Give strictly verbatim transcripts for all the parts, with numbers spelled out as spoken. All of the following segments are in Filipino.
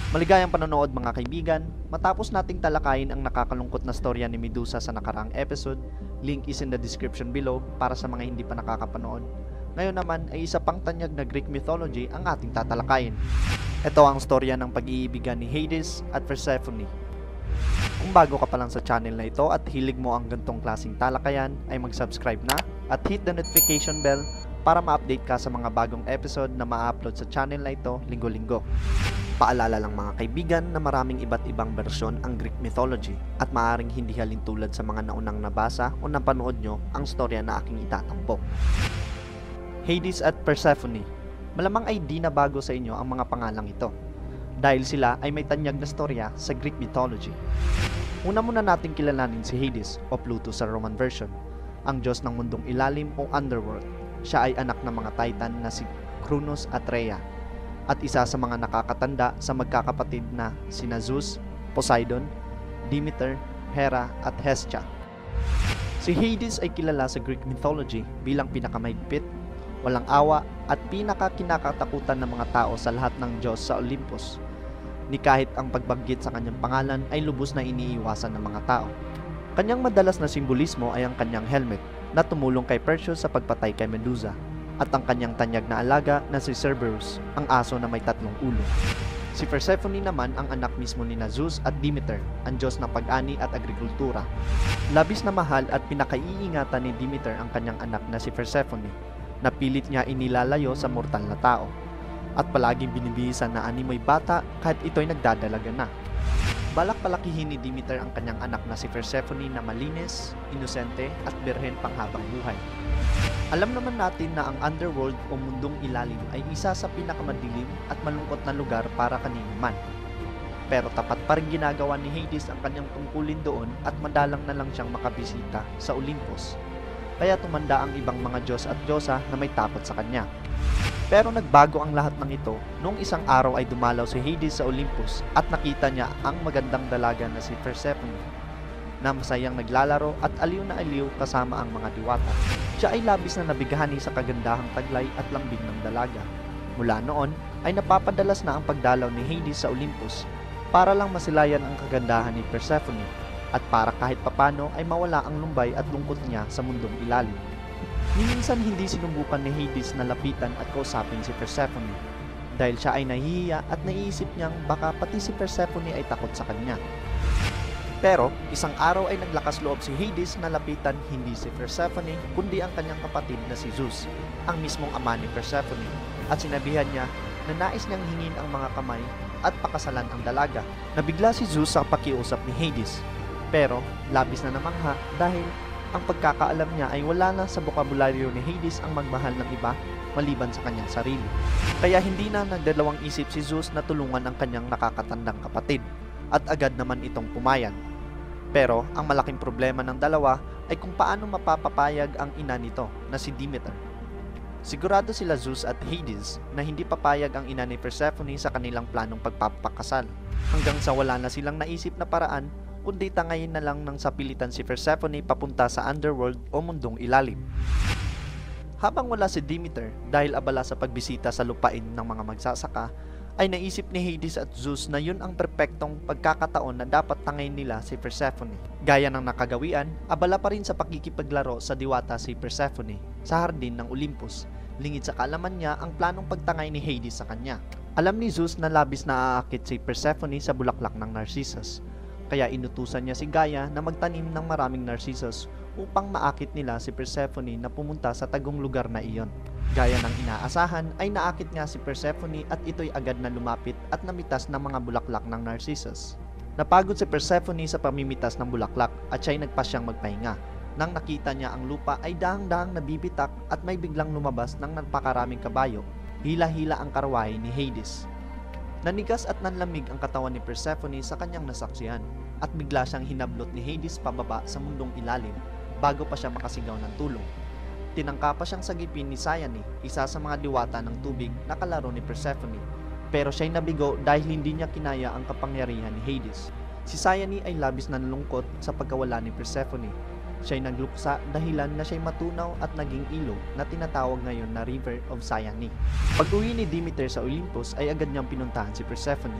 Maligayang panonood mga kaibigan. Matapos nating talakayin ang nakakalungkot na storya ni Medusa sa nakaraang episode, link is in the description below para sa mga hindi pa nakakapanood. Ngayon naman ay isa pang tanyag na Greek mythology ang ating tatalakayin. Ito ang storya ng pag-iibigan ni Hades at Persephone. Kung bago ka pa lang sa channel na ito at hilig mo ang gantong klaseng talakayan, ay mag-subscribe na at hit the notification bell para ma-update ka sa mga bagong episode na ma-upload sa channel na ito linggo-linggo. Paalala lang mga kaibigan na maraming iba't ibang bersyon ang Greek mythology at maaaring hindi halintulad sa mga naunang nabasa o napanood nyo ang storya na aking itatampok. Hades at Persephone. Malamang ay di na bago sa inyo ang mga pangalang ito dahil sila ay may tanyag na storya sa Greek mythology. Una muna natin kilalanin si Hades o Pluto sa Roman version, ang Diyos ng mundong ilalim o underworld. Siya ay anak ng mga titan na si Kronos at Rhea at isa sa mga nakakatanda sa magkakapatid na sina Zeus, Poseidon, Demeter, Hera at Hestia. Si Hades ay kilala sa Greek mythology bilang pinakamahigpit, walang awa at pinakakinakatakutan ng mga tao sa lahat ng Diyos sa Olympus. Ni kahit ang pagbanggit sa kanyang pangalan ay lubos na iniiwasan ng mga tao. Kanyang madalas na simbolismo ay ang kanyang helmet na tumulong kay Perseus sa pagpatay kay Medusa at ang kanyang tanyag na alaga na si Cerberus, ang aso na may tatlong ulo. Si Persephone naman ang anak mismo ni Zeus at Demeter, ang Diyos ng pag-ani at agrikultura. Labis na mahal at pinakaiingatan ni Demeter ang kanyang anak na si Persephone, na pilit niya inilalayo sa mortal na tao at palaging binibihisan na animoy bata kahit ito'y nagdadalaga na. Balak palakihin ni Demeter ang kanyang anak na si Persephone na malinis, inosente at birhen panghabang buhay. Alam naman natin na ang underworld o mundong ilalim ay isa sa pinakamadilim at malungkot na lugar para kanino man. Pero tapat pa rin ginagawa ni Hades ang kanyang tungkulin doon at madalang na lang siyang makabisita sa Olympus. Kaya tumanda ang ibang mga Diyos at Diyosa na may takot sa kanya. Pero nagbago ang lahat ng ito noong isang araw ay dumalaw si Hades sa Olympus at nakita niya ang magandang dalaga na si Persephone na masayang naglalaro at aliw na aliw kasama ang mga diwata. Siya ay labis na nabigahani sa kagandahang taglay at lambing ng dalaga. Mula noon ay napapadalas na ang pagdalaw ni Hades sa Olympus para lang masilayan ang kagandahan ni Persephone at para kahit papano ay mawala ang lumbay at lungkot niya sa mundong ilalim. Minsan hindi sinubukan ni Hades na lapitan at kausapin si Persephone dahil siya ay nahihiya at naiisip niyang baka pati si Persephone ay takot sa kanya. Pero isang araw ay naglakas loob si Hades na lapitan hindi si Persephone kundi ang kanyang kapatid na si Zeus, ang mismong ama ni Persephone, at sinabihan niya na nais niyang hingin ang mga kamay at pakasalan ang dalaga. Nabigla si Zeus sa pakiusap ni Hades, pero labis na namangha dahil ang pagkakaalam niya ay wala na sa bokabularyo ni Hades ang magmahal ng iba maliban sa kanyang sarili. Kaya hindi na nagdalawang isip si Zeus na tulungan ang kanyang nakakatandang kapatid at agad naman itong pumayag. Pero ang malaking problema ng dalawa ay kung paano mapapapayag ang ina nito na si Demeter. Sigurado sila Zeus at Hades na hindi papayag ang ina ni Persephone sa kanilang planong pagpapakasal hanggang sa wala na silang naisip na paraan kundi tangayin na lang ng sapilitan si Persephone papunta sa underworld o mundong ilalim. Habang wala si Demeter dahil abala sa pagbisita sa lupain ng mga magsasaka, ay naisip ni Hades at Zeus na yun ang perpektong pagkakataon na dapat tangayin nila si Persephone. Gaya ng nakagawian, abala pa rin sa pakikipaglaro sa diwata si Persephone sa hardin ng Olympus. Lingid sa kaalaman niya ang planong pagtangay ni Hades sa kanya. Alam ni Zeus na labis na aakit si Persephone sa bulaklak ng Narcissus. Kaya inutusan niya si Gaia na magtanim ng maraming Narcissus upang maakit nila si Persephone na pumunta sa tagong lugar na iyon. Gaya ng inaasahan ay naakit nga si Persephone at ito'y agad na lumapit at namitas ng mga bulaklak ng Narcissus. Napagod si Persephone sa pamimitas ng bulaklak at siya'y nagpasyang magpahinga. Nang nakita niya ang lupa ay dahang-dahang nabibitak at may biglang lumabas ng napakaraming kabayo. Hila-hila ang karwahe ni Hades. Nanigas at nanlamig ang katawan ni Persephone sa kanyang nasaksihan at bigla siyang hinablot ni Hades pababa sa mundong ilalim bago pa siya makasigaw ng tulong. Tinangka pa siyang sagipin ni Cyane, isa sa mga diwata ng tubig na kalaro ni Persephone. Pero siya'y nabigo dahil hindi niya kinaya ang kapangyarihan ni Hades. Si Cyane ay labis na nalungkot sa pagkawala ni Persephone. Siya'y nagluksa dahilan na siya'y matunaw at naging ilog na tinatawag ngayon na River of Cyane. Pag-uwi ni Demeter sa Olympus ay agad niyang pinuntahan si Persephone.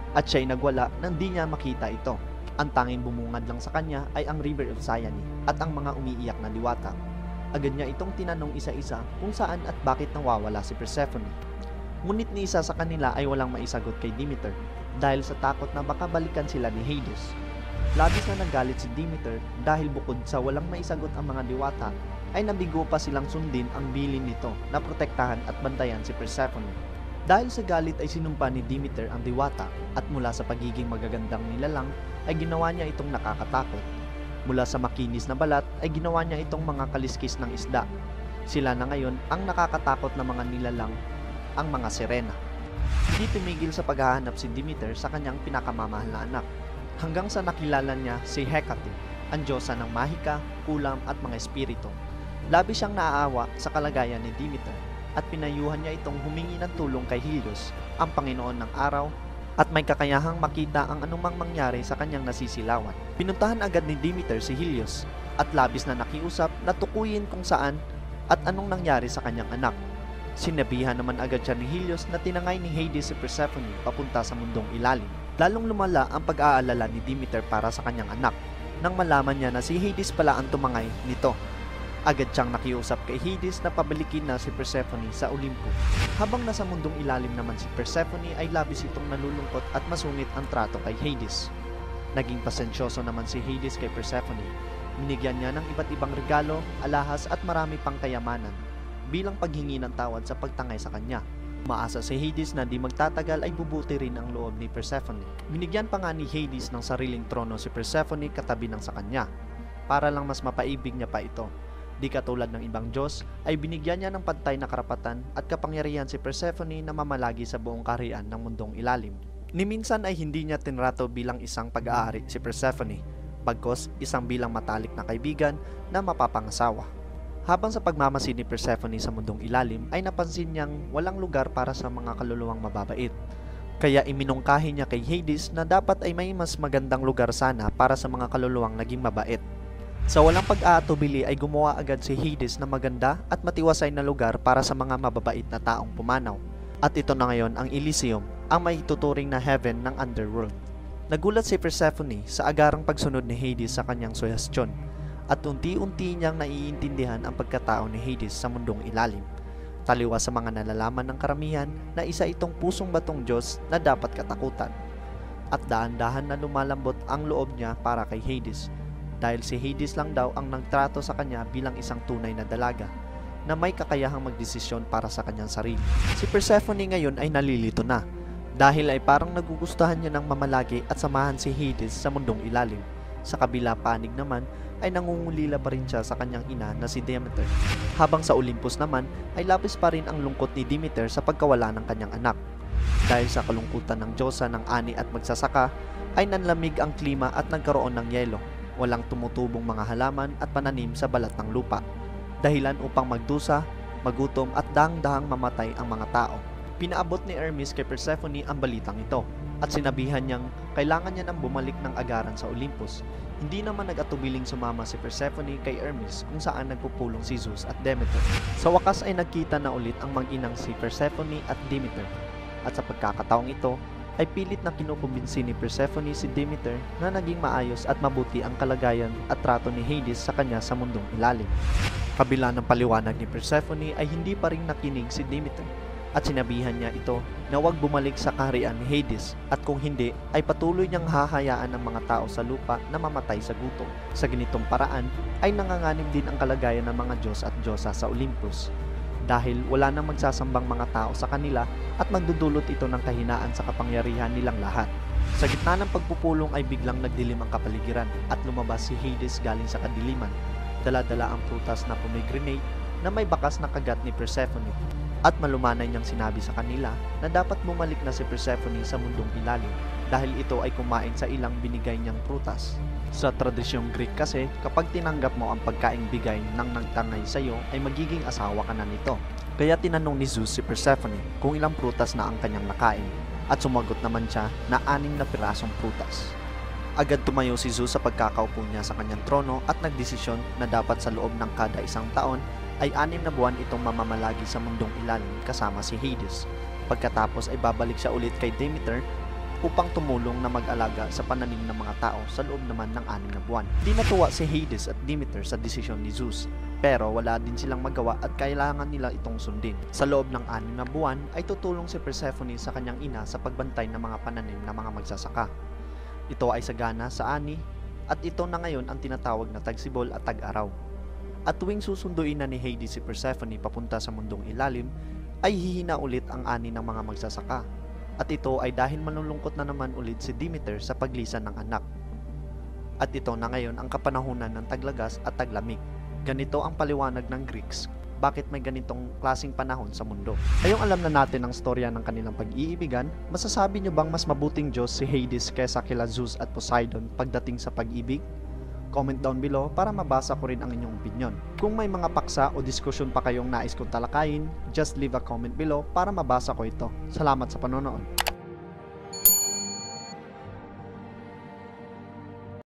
at siya'y nagwala nang di niya makita ito. Ang tanging bumungad lang sa kanya ay ang River of Cyane at ang mga umiiyak na diwata. Agad niya itong tinanong isa-isa kung saan at bakit nawawala si Persephone. Ngunit ni isa sa kanila ay walang maisagot kay Demeter dahil sa takot na baka balikan sila ni Hades. Labis na nagalit si Demeter dahil bukod sa walang maisagot ang mga diwata ay nabigo pa silang sundin ang bilin nito na protektahan at bantayan si Persephone. Dahil sa galit ay sinumpa ni Demeter ang diwata at mula sa pagiging magagandang nilalang ay ginawa niya itong nakakatakot. Mula sa makinis na balat ay ginawa niya itong mga kaliskis ng isda. Sila na ngayon ang nakakatakot na mga nilalang, ang mga sirena. Hindi tumigil sa paghahanap si Demeter sa kanyang pinakamamahal na anak, hanggang sa nakilala niya si Hecate, ang diyosa ng mahika, kulam at mga espiritu. Labis siyang naaawa sa kalagayan ni Demeter at pinayuhan niya itong humingi ng tulong kay Helios, ang Panginoon ng araw, at may kakayahang makita ang anumang mangyari sa kanyang nasisilawan. Pinuntahan agad ni Demeter si Helios at labis na nakiusap na tukuyin kung saan at anong nangyari sa kanyang anak. Sinabihan naman agad siya ni Helios na tinangay ni Hades si Persephone papunta sa mundong ilalim. Lalong lumala ang pag-aalala ni Demeter para sa kanyang anak nang malaman niya na si Hades pala ang tumangay nito. Agad siyang nakiusap kay Hades na pabalikin na si Persephone sa Olympus. Habang nasa mundong ilalim naman si Persephone ay labis itong nalulungkot at masungit ang trato kay Hades. Naging pasensyoso naman si Hades kay Persephone. Binigyan niya ng iba't ibang regalo, alahas at marami pang kayamanan bilang paghingi ng tawad sa pagtangay sa kanya. Umaasa si Hades na di magtatagal ay bubuti rin ang loob ni Persephone. Binigyan pa nga ni Hades ng sariling trono si Persephone katabi ng sa kanya, para lang mas mapaibig niya pa ito. Di katulad ng ibang Diyos, ay binigyan niya ng pantay na karapatan at kapangyarihan si Persephone na mamalagi sa buong kaharian ng mundong ilalim. Ni minsan ay hindi niya tinrato bilang isang pag-aari si Persephone, bagkos isang bilang matalik na kaibigan na mapapangasawa. Habang sa pagmamasid ni Persephone sa mundong ilalim, ay napansin niyang walang lugar para sa mga kaluluwang mababait. Kaya iminungkahi niya kay Hades na dapat ay may mas magandang lugar sana para sa mga kaluluwang naging mabait. Sa walang pag-aatubili ay gumawa agad si Hades na maganda at matiwasay na lugar para sa mga mababait na taong pumanaw. At ito na ngayon ang Elysium, ang may tuturing na heaven ng underworld. Nagulat si Persephone sa agarang pagsunod ni Hades sa kanyang suhestyon at unti-unti niyang naiintindihan ang pagkatao ni Hades sa mundong ilalim. Taliwas sa mga nalalaman ng karamihan na isa itong pusong batong Diyos na dapat katakutan. At daan-dahan na lumalambot ang loob niya para kay Hades, dahil si Hades lang daw ang nagtrato sa kanya bilang isang tunay na dalaga na may kakayahang magdesisyon para sa kanyang sarili. Si Persephone ngayon ay nalilito na dahil ay parang nagugustuhan niya ng mamalagi at samahan si Hades sa mundong ilalim. Sa kabila panig naman ay nangungulila pa rin siya sa kanyang ina na si Demeter. Habang sa Olympus naman ay labis pa rin ang lungkot ni Demeter sa pagkawala ng kanyang anak. Dahil sa kalungkutan ng diyosa ng ani at magsasaka ay nanlamig ang klima at nagkaroon ng yelo. Walang tumutubong mga halaman at pananim sa balat ng lupa, dahilan upang magdusa, magutom at dahang-dahang mamatay ang mga tao. Pinaabot ni Hermes kay Persephone ang balitang ito at sinabihan niyang kailangan niya nang bumalik ng agaran sa Olympus. Hindi naman nag-atubiling sumama si Persephone kay Hermes kung saan nagpupulong si Zeus at Demeter. Sa wakas ay nagkita na ulit ang mag-inang si Persephone at Demeter, at sa pagkakataong ito ay pilit na kinukumbinsi ni Persephone si Demeter na naging maayos at mabuti ang kalagayan at trato ni Hades sa kanya sa mundong ilalim. Kabila ng paliwanag ni Persephone ay hindi pa rin nakinig si Demeter at sinabihan niya ito na huwag bumalik sa kaharian ni Hades at kung hindi ay patuloy niyang hahayaan ang mga tao sa lupa na mamatay sa gutom. Sa ganitong paraan ay nanganganib din ang kalagayan ng mga Diyos at Diyosa sa Olympus, dahil wala nang magsasambang mga tao sa kanila at magdudulot ito ng kahinaan sa kapangyarihan nilang lahat. Sa gitna ng pagpupulong ay biglang nagdilim ang kapaligiran at lumabas si Hades galing sa kadiliman. Dala-dala ang prutas na pomegranate na may bakas na kagat ni Persephone, at malumanay niyang sinabi sa kanila na dapat bumalik na si Persephone sa mundong ilalim dahil ito ay kumain sa ilang binigay niyang prutas. Sa tradisyong Greek kasi, kapag tinanggap mo ang pagkaing bigay ng nagtangay sa iyo ay magiging asawa ka na nito. Kaya tinanong ni Zeus si Persephone kung ilang prutas na ang kanyang nakain at sumagot naman siya na anim na pirasong prutas. Agad tumayo si Zeus sa pagkakaupo niya sa kanyang trono at nagdesisyon na dapat sa loob ng kada isang taon ay anim na buwan itong mamamalagi sa mundong ilalim kasama si Hades. Pagkatapos ay babalik siya ulit kay Demeter upang tumulong na mag-alaga sa pananim ng mga tao sa loob naman ng anim na buwan. Di natuwa si Hades at Demeter sa desisyon ni Zeus, pero wala din silang magawa at kailangan nila itong sundin. Sa loob ng anim na buwan ay tutulong si Persephone sa kanyang ina sa pagbantay ng mga pananim ng mga magsasaka. Ito ay sagana sa ani at ito na ngayon ang tinatawag na tagsibol at tag-araw. At tuwing susunduin na ni Hades si Persephone papunta sa mundong ilalim, ay hihina ulit ang ani ng mga magsasaka. At ito ay dahil manlulungkot na naman ulit si Demeter sa paglisan ng anak. At ito na ngayon ang kapanahunan ng taglagas at taglamig. Ganito ang paliwanag ng Greeks bakit may ganitong klaseng panahon sa mundo. Ngayong alam na natin ang storya ng kanilang pag-iibigan, masasabi nyo bang mas mabuting Diyos si Hades kaysa kila Zeus at Poseidon pagdating sa pag-ibig? Comment down below para mabasa ko rin ang inyong opinion. Kung may mga paksa o diskusyon pa kayong nais kong talakayin, just leave a comment below para mabasa ko ito. Salamat sa panonood.